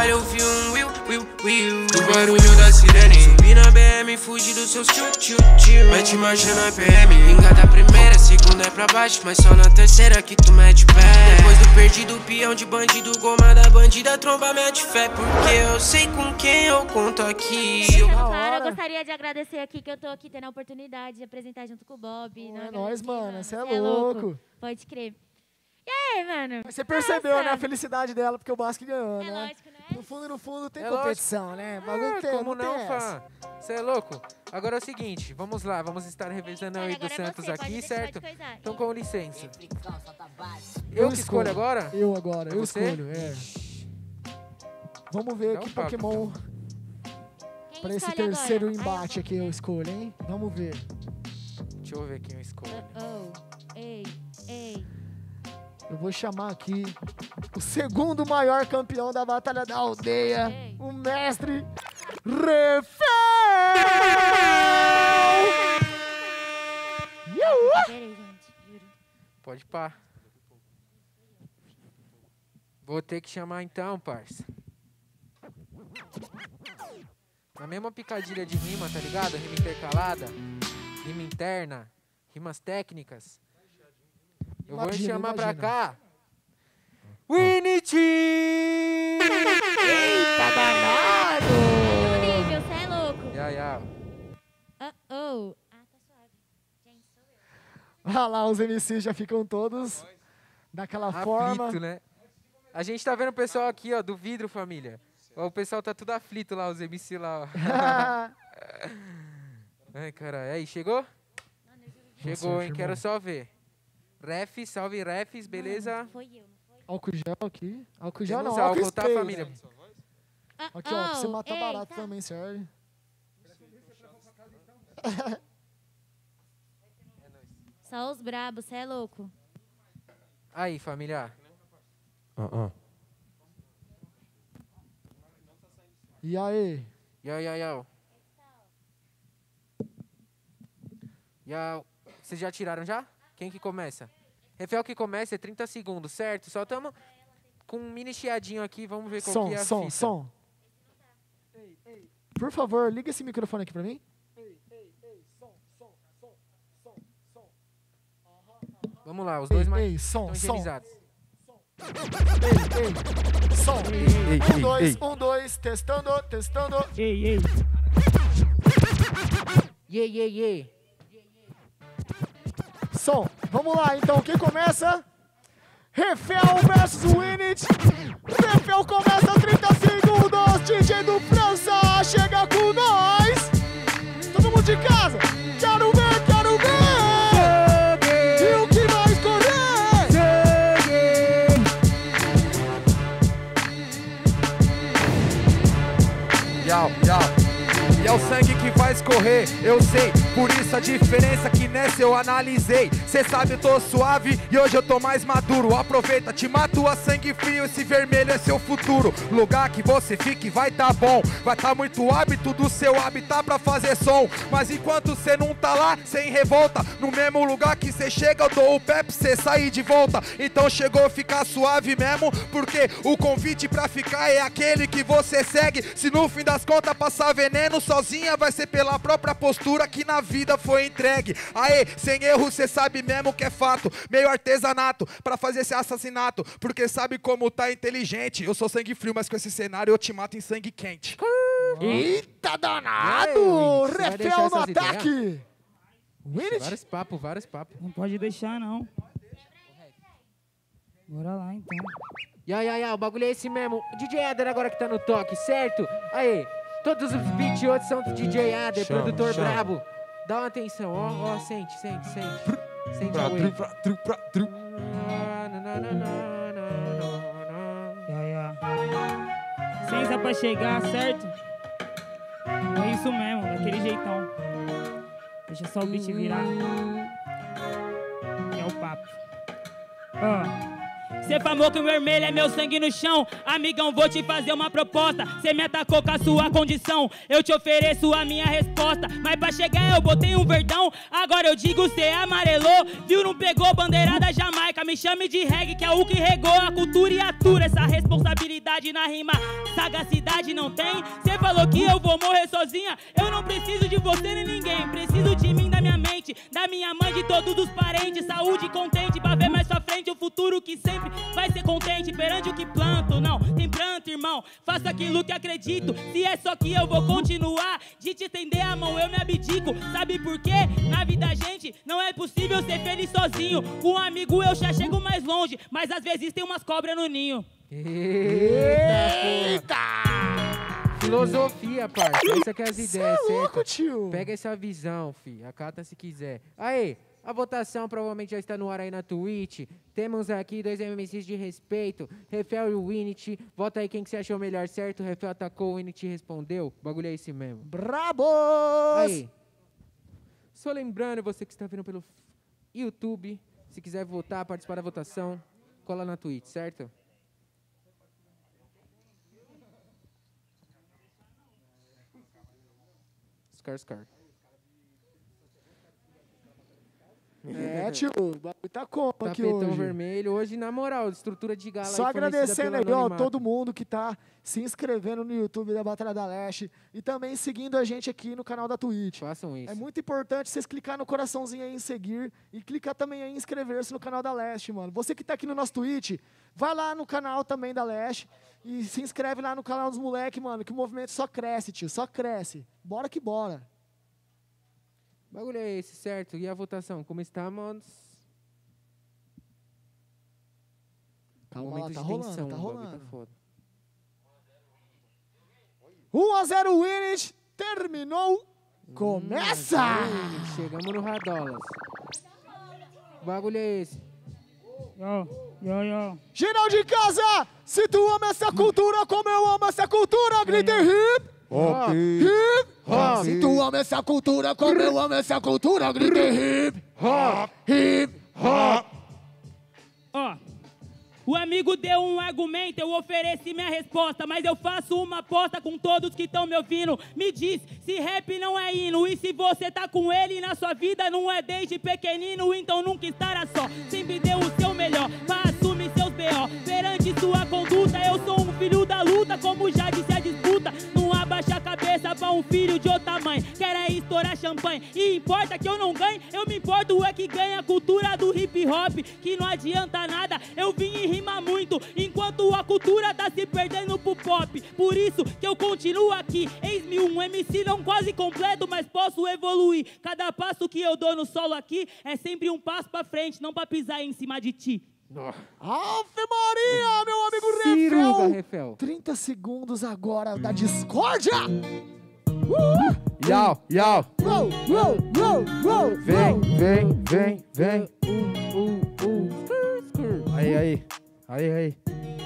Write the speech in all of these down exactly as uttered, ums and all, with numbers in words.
trabalho, eu vi um Will, Will, Will. O barulho da sirene. Subi na B M, fugi dos seus tchu, tchu, tchu. Mete marcha na P M. Engata a primeira, segunda é pra baixo, mas só na terceira que tu mete pé. Depois do perdido, peão de bandido, goma da bandida, tromba mete fé. Porque eu sei com quem eu conto aqui. Cara, eu gostaria de agradecer aqui que eu tô aqui tendo a oportunidade de apresentar junto com o Bob. Pô, Não, é nóis, mano. Você é, é louco. louco. Pode crer. E aí, mano? Mas você percebeu, Nossa. né, a felicidade dela, porque o Basque ganhou, É né? lógico, né? No fundo, no fundo, tem É competição, lógico. né? Bagulho Ah, tem, como não, não, tem fã? essa. Você é louco? Agora é o seguinte, vamos lá, vamos estar revezando aí do Agora é Santos você, aqui, pode- certo? pode coisar. Então com licença. Eu Eu que escolho agora? Eu agora, eu Você? escolho, é. Vamos ver Dá um que papo, Pokémon Quem pra esse escolhe terceiro agora? embate aqui eu escolho, hein? Vamos ver. Deixa eu ver quem eu escolho. Oh, ei, ei. Eu vou chamar aqui o segundo maior campeão da Batalha da Aldeia, Ei. o mestre Refel! Peraí, gente, juro. Pode pá. Vou ter que chamar então, parça. Na mesma picadilha de rima, tá ligado? Rima intercalada, rima interna, rimas técnicas. Eu vou Imagina, chamar pra imagina. cá. Winity! Eita, danado! No nível, cê é louco. Ya, ya. Uh oh. Ah, tá suave. Gente, sou eu. Olha lá, os M Cs já ficam todos daquela forma. Aflito, né? A gente tá vendo o pessoal aqui, ó, do vidro, família. Ó, o pessoal tá tudo aflito lá, os M C lá, ó. Ai, cara. Aí, chegou? Chegou, hein? firmou. Quero só ver. Ref, salve refs, beleza? Não foi eu, não foi? Álcool gel aqui. Álcool gel Temos não, álcool álcool, tá, spray. família? Ah, Aqui, ó, pra você oh, matar ei, barato tá. também, serve. Só os brabos, cê é louco. Aí, família. E aí? Yo, yo, yo. Yo. Vocês já tiraram já? Quem que começa? Refel que começa é trinta segundos, certo? Só tamo com um mini chiadinho aqui, vamos ver qual Som, que é a som, fita. som. Por favor, liga esse microfone aqui pra mim. Vamos lá, os Ei, dois mais ei, som, estão som. higienizados. Ei, ei, som. ei, Um, ei, dois, ei. um, dois, testando, testando. Ei, ei. Ye, ye, ye. Som. Vamos lá, então, quem começa? Refel versus Winit. Refel começa trinta segundos. D J do França chega com nós. Todo mundo de casa. Quero ver, quero ver. E o que vai escolher? Yau, yau. E é o sangue que vai escorrer, eu sei. Por isso a diferença que nessa eu analisei. Cê sabe, eu tô suave e hoje eu tô mais maduro. Aproveita, te mato a sangue frio. Esse vermelho é seu futuro. Lugar que você fique vai tá bom. Vai tá muito hábito do seu habitat pra fazer som. Mas enquanto cê não tá lá, cê em revolta. No mesmo lugar que cê chega, eu dou o pé pra cê sair de volta. Então chegou a ficar suave mesmo. Porque o convite pra ficar é aquele que você segue. Se no fim das contas passar veneno sozinha, vai ser pela própria postura que na vida foi entregue. Aê, sem erro, cê sabe mesmo que é fato. Meio artesanato pra fazer esse assassinato. Porque sabe como tá inteligente. Eu sou sangue frio, mas com esse cenário eu te mato em sangue quente. Eita danado! E aí, Winit, você vai Refel deixar no essas ideias? ataque! Winit? Vários papos, vários papos. Não pode deixar, não. Bora lá, então. Ya, ya, ya, o bagulho é esse mesmo. O D J Ader agora que tá no toque, certo? Aí, todos os beats hoje são do D J Ader, Chama, produtor chama. brabo. Dá uma atenção, ó, ó, sente, sente, sente. Sente Pra a tru, wave. pra tru, pra tru. Na, na, na, na, na, na, na. Ya, ya. Licença pra chegar, certo? É isso mesmo, daquele jeitão. Deixa só o beat virar. Que é o papo. Ó. Cê falou que o vermelho é meu sangue no chão. Amigão, vou te fazer uma proposta. Cê me atacou com a sua condição, eu te ofereço a minha resposta. Mas pra chegar eu botei um verdão. Agora eu digo cê amarelou. Viu, não pegou bandeira da Jamaica. Me chame de reggae, que é o que regou a cultura e atura. Essa responsabilidade na rima, sagacidade não tem. Cê falou que eu vou morrer sozinha. Eu não preciso de você nem ninguém. Preciso de mim, da minha mente, da minha mãe, de todos os parentes. Saúde contente pra ver mais pra frente o futuro que sempre vai ser contente perante o que planto. Não tem pranto, irmão, faço aquilo que acredito. Se é só que eu vou continuar de te estender a mão, eu me abdico. Sabe por quê? Na vida da gente não é possível ser feliz sozinho. Com um amigo eu já chego mais longe, mas às vezes tem umas cobras no ninho. Eita, filosofia, parça. Essa que é as ideias, Cê é louco, certo? tio. Pega essa visão, fi. Acata se quiser. Aí, a votação provavelmente já está no ar aí na Twitch. Temos aqui dois M Cs de respeito, Refel e o Winit. Vota aí quem que você achou melhor, certo? O Refel atacou, o Winit respondeu. O bagulho é esse mesmo. Brabos! Aí. Só lembrando, você que está vendo pelo YouTube, se quiser votar, participar da votação, cola na Twitch, certo? Scar, Scar. É, tio, o bagulho tá como aqui Tapetão hoje? vermelho. Hoje, na moral, estrutura de gala. Só aí fornecida agradecendo aí, pelo ó, Anonimato. todo mundo que tá se inscrevendo no YouTube da Batalha da Leste e também seguindo a gente aqui no canal da Twitch. Façam isso. É muito importante vocês clicar no coraçãozinho aí em seguir e clicar também aí em inscrever-se no canal da Leste, mano. Você que tá aqui no nosso Twitch, vai lá no canal também da Leste e se inscreve lá no canal dos moleques, mano, que o movimento só cresce, tio, só cresce. Bora que bora. O bagulho é esse, certo? E a votação? Como estamos? Calma lá, Momento tá de rolando, tensão, tá o bagulho rolando. Tá foda. um a zero Winit, terminou, começa! Hum, chegamos no Radolas. O bagulho é esse. Yo, yo, yo. Geral de casa, se tu ama essa cultura como eu amo essa cultura, grita hip, Ó, hip, hop. Se tu ama essa cultura como eu amo essa cultura, grita hip, hop, hip, hop. Ó, o amigo deu um argumento, eu ofereci minha resposta, mas eu faço uma aposta com todos que estão me ouvindo. Me diz se rap não é hino, e se você tá com ele na sua vida não é desde pequenino, então nunca estará só. Sempre deu o seu melhor pra assumir seus B O. Perante sua conduta, eu sou um filho da luta, como já disse a disputa. Não abaixa a cabeça pra um filho de outra mãe, quer é estourar champanhe. E importa que eu não ganhe, eu me importo é que ganha a cultura do hip hop, que não adianta nada, eu vim e rima muito, enquanto a cultura tá se perdendo pro pop. Por isso que eu continuo aqui, eis-me um M C não quase completo, mas posso evoluir. Cada passo que eu dou no solo aqui é sempre um passo pra frente, não pra pisar em cima de ti. Ave Maria, meu amigo Ciruga, Refel. Refel. trinta segundos agora da discórdia. Yau, yau. Uou, uou, uou, uou, Vem, uou. vem, vem, vem. Uh, uh, uh. Skur, skur. Aí, aí. Aí, aí.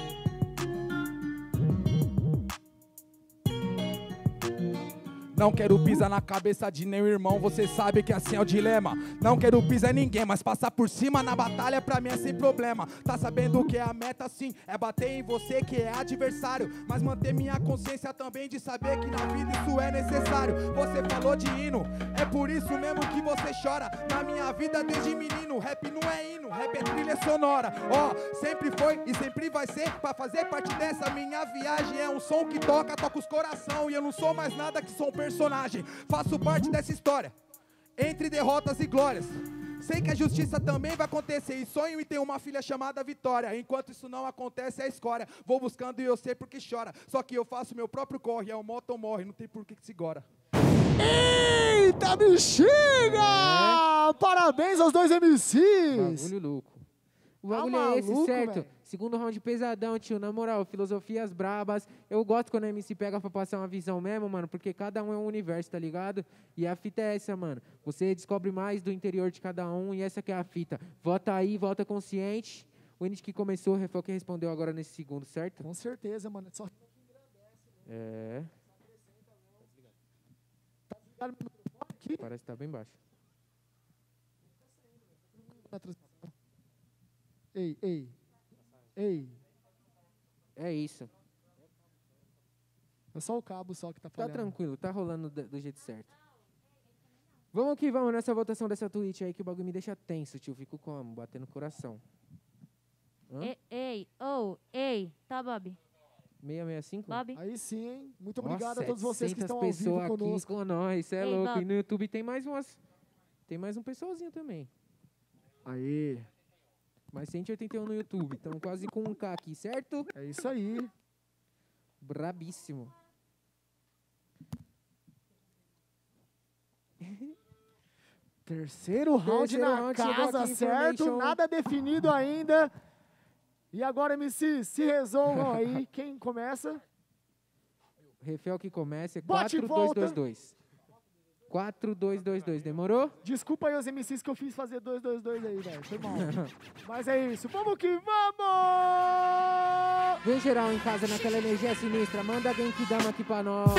Não quero pisar na cabeça de nenhum irmão, você sabe que assim é o dilema. Não quero pisar em ninguém, mas passar por cima na batalha pra mim é sem problema. Tá sabendo que é a meta sim, é bater em você que é adversário, mas manter minha consciência também de saber que na vida isso é necessário. Você falou de hino, é por isso mesmo que você chora. Na minha vida desde menino, rap não é hino, rap é trilha sonora. Ó, oh, sempre foi e sempre vai ser, pra fazer parte dessa minha viagem. É um som que toca, toca os coração, e eu não sou mais nada que sou um personagem. Faço parte dessa história, entre derrotas e glórias. Sei que a justiça também vai acontecer, e sonho em ter uma filha chamada Vitória. Enquanto isso não acontece, é a escória. Vou buscando e eu sei porque chora. Só que eu faço meu próprio corre, é o moto ou morre, não tem por que que se gora. Eita, bexiga! É. Parabéns aos dois M Cs. Bagulho louco. O Tá bagulho é esse, maluco, certo? véio? Segundo round pesadão, tio. Na moral, filosofias brabas. Eu gosto quando a M C pega pra passar uma visão mesmo, mano, porque cada um é um universo, tá ligado? E a fita é essa, mano. Você descobre mais do interior de cada um e essa que é a fita. Vota aí, volta consciente. O Init que começou, o Refel que respondeu agora nesse segundo, certo? Com certeza, mano. Só... É. Aqui. Parece que tá bem baixo. Ei, ei. Ei, É isso. é só o cabo só que tá Tá falando. tranquilo, tá rolando do, do jeito certo. Vamos que vamos nessa votação dessa tweet aí que o bagulho me deixa tenso, tio. Fico como? Batendo o coração. Hã? E- Ei, ou, ei, tá, Bob? seiscentos e sessenta e cinco? Bob? Aí sim, hein? Muito Nossa, obrigado a todos vocês que estão ao vivo pessoas aqui conosco. com nós, cê é Ei, louco. Bob. E no YouTube tem mais umas... Tem mais um pessoalzinho também. Aí, Mais cento e oitenta e um no YouTube. Estamos quase com um K aqui, certo? é isso aí. Brabíssimo. Terceiro round Terceiro na round, chegou casa, aqui, certo? information. Nada definido ainda. E agora, M C, se resolvam aí. Quem começa? Refel que começa é Bate e quatro dois volta. dois dois. quatro dois dois dois. Demorou? Desculpa aí os M Cs que eu fiz fazer dois dois dois aí, velho. Foi mal. Mas é isso. Vamos que vamos! Vem geral em casa naquela energia sinistra. Manda alguém que dama aqui pra nós.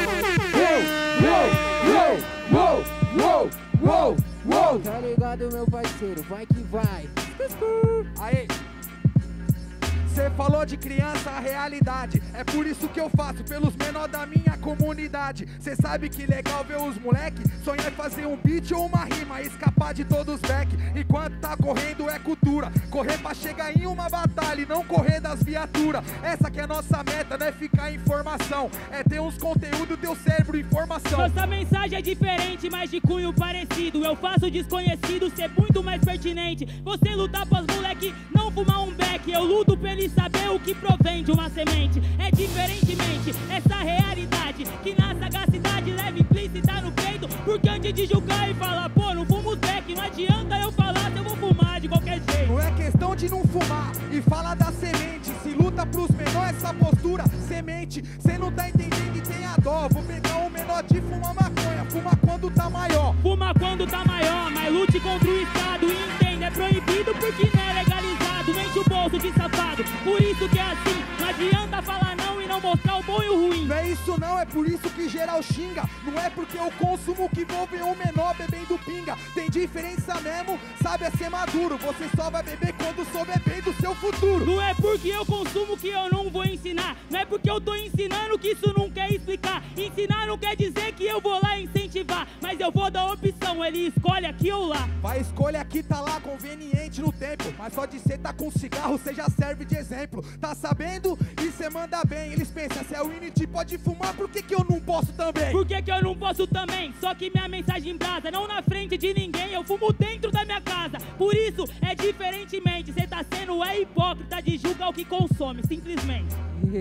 Uou, uou, uou, uou. Tá ligado, meu parceiro? Vai que vai. Aí. Cê falou de criança, a realidade. É por isso que eu faço pelos menores da minha comunidade. Cê sabe que legal ver os moleque sonhar em fazer um beat ou uma rima, escapar de todos os back. Enquanto tá correndo é cultura. Correr pra chegar em uma batalha e não correr das viaturas. Essa que é a nossa meta, não é ficar em informação. É ter uns conteúdos, teu cérebro informação. Nossa mensagem é diferente, mas de cunho parecido. Eu faço o desconhecido ser muito mais pertinente. Você lutar pros moleque, não fumar um beck. Eu luto pra ele saber o que provém de uma semente. É diferentemente essa realidade que na sagacidade leva implícita no peito. Porque antes de julgar e falar, pô, não fumo beck, não adianta eu falar se eu vou fumar de qualquer jeito. Não é questão de não fumar e fala da semente. Se luta pros menores, essa postura, semente. Cê não tá entendendo e tem a dó. Vou pegar o menor de fumar maconha, fuma quando tá maior. Fuma quando tá maior, mas lute contra o Estado. E entenda, é proibido porque não é legalizado. Enche o bolso de safado, por isso que é assim. Não adianta falar não e não mostrar o bom e o ruim. Não é isso não, é por isso que geral xinga. Não é porque eu consumo que vou ver um menor bebendo pinga. Tem diferença mesmo, sabe é ser maduro. Você só vai beber quando souber bem do seu futuro. Não é porque eu consumo que eu não vou ensinar. Não é porque eu tô ensinando que isso não quer explicar. Ensinar não quer dizer que eu vou lá incentivar. Mas eu vou dar opção, ele escolhe aqui ou lá. Vai, escolha aqui, tá lá, conveniente no tempo. Mas só de cê tá com cigarro, cê já serve de exemplo. Tá sabendo? E cê manda bem. Eles pensam, se é o Init pode fumar, por que que eu não posso também? Por que que eu não posso também? Só que minha mensagem brasa, não na frente de ninguém. Eu fumo dentro da minha casa. Por isso, é diferentemente. Cê tá sendo é hipócrita de julgar o que consome, simplesmente.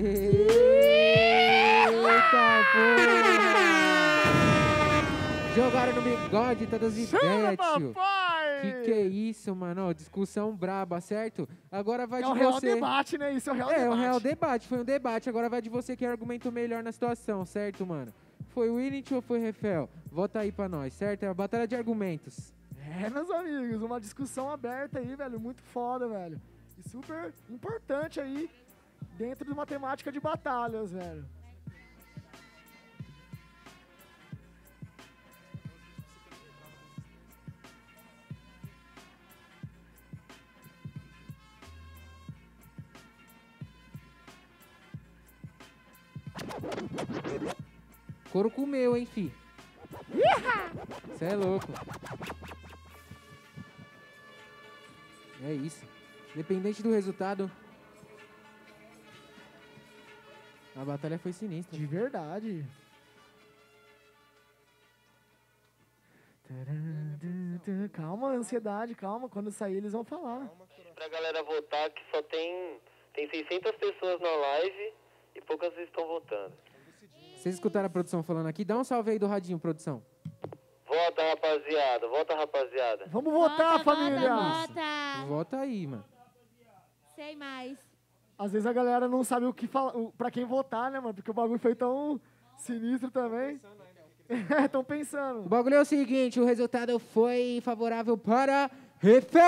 Eita, porra! Jogaram no bigode todas as ideias, tio. papai! Que que é isso, mano? Ó, discussão braba, certo? Agora vai É de o real você. debate, né? Isso é o real É, debate. o real debate. Foi um debate. Agora vai de você que argumentou melhor na situação, certo, mano? Foi o Init ou foi o Refel? Vota aí pra nós, certo? É a batalha de argumentos. É, meus amigos, uma discussão aberta aí, velho, muito foda, velho. E super importante aí, dentro de uma temática de batalhas, velho. Couro comeu, hein, fi? Cê é louco. É isso. Independente do resultado, a batalha foi sinistra. De verdade. Calma, ansiedade, calma. Quando sair, eles vão falar. Pra galera votar, que só tem, tem seiscentas pessoas na live e poucas estão votando. Vocês escutaram a produção falando aqui? Dá um salve aí do radinho, produção. Vota, rapaziada, vota, rapaziada. Vamos votar, Vota, família! Vota, vota. Vota aí, mano. Sei mais. Às vezes a galera não sabe o que falar, o- pra quem votar, né, mano? Porque o bagulho foi tão sinistro também. É, tão O pensando. bagulho é o seguinte, o resultado foi favorável para Refel!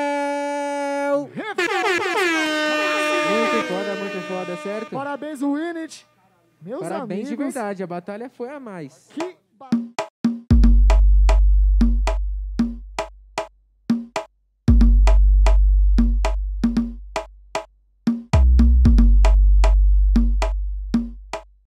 Muito foda, muito foda, certo? Parabéns, Winit. Meus Parabéns amigos. de verdade, a batalha foi a mais. Que